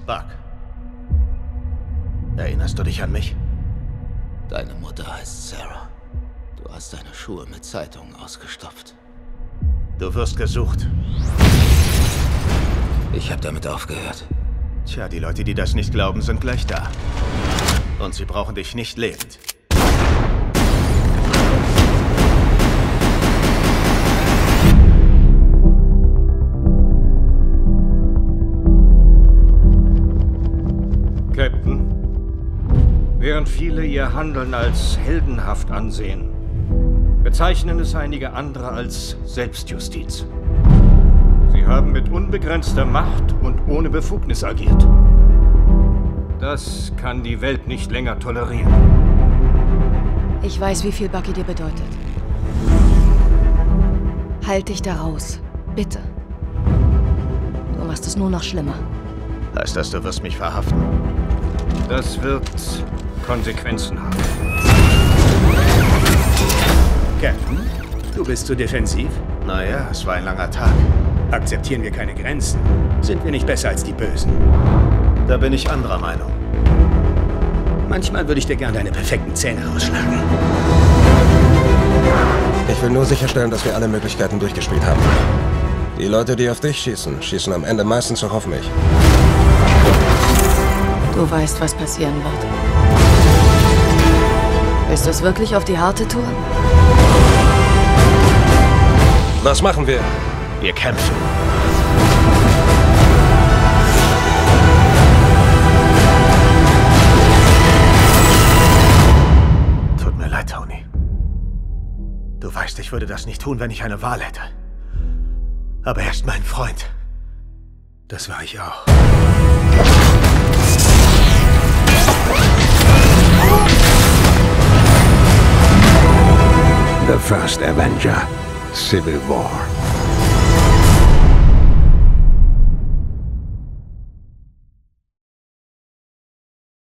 Buck. Erinnerst du dich an mich? Deine Mutter heißt Sarah. Du hast deine Schuhe mit Zeitungen ausgestopft. Du wirst gesucht. Ich habe damit aufgehört. Tja, die Leute, die das nicht glauben, sind gleich da. Und sie brauchen dich nicht lebend. Captain, während viele ihr Handeln als heldenhaft ansehen, bezeichnen es einige andere als Selbstjustiz. Sie haben mit unbegrenzter Macht und ohne Befugnis agiert. Das kann die Welt nicht länger tolerieren. Ich weiß, wie viel Bucky dir bedeutet. Halt dich da raus. Bitte. Du machst es nur noch schlimmer. Heißt das, du wirst mich verhaften? Das wird Konsequenzen haben. Captain, du bist zu defensiv? Naja, es war ein langer Tag. Akzeptieren wir keine Grenzen? Sind wir nicht besser als die Bösen? Da bin ich anderer Meinung. Manchmal würde ich dir gern deine perfekten Zähne rausschlagen. Ich will nur sicherstellen, dass wir alle Möglichkeiten durchgespielt haben. Die Leute, die auf dich schießen, schießen am Ende meistens auch auf mich. Du weißt, was passieren wird. Willst du es wirklich auf die harte Tour? Was machen wir? Wir kämpfen. Tut mir leid, Tony. Du weißt, ich würde das nicht tun, wenn ich eine Wahl hätte. Aber er ist mein Freund. Das war ich auch. The first Avenger, Civil War.